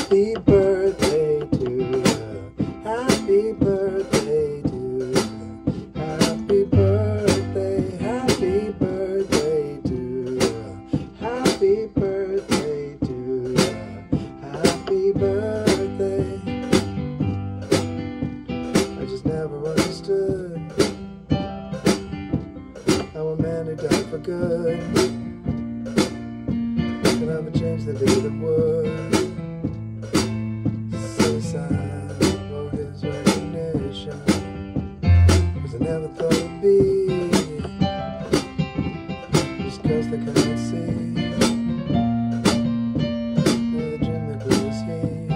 Happy birthday to you. Happy birthday to you. Happy birthday, happy birthday to you. Happy birthday to you. Happy birthday. I just never understood how a man who died for good could ever change the day that would. Suicide for his recognition, 'cause I never thought it'd be just 'cause they cannot see the dream that grows here.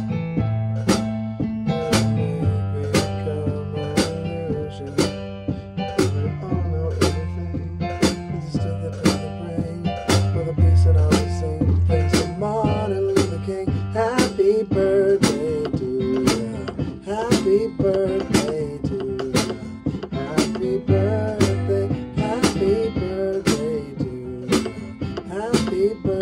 Will become an illusion. We all know everything. It's still the pain of the brain for the peace and all the same things. So Martin Luther King, happy birthday to you. Happy birthday to you. Happy birthday, happy birthday to you. Happy birthday.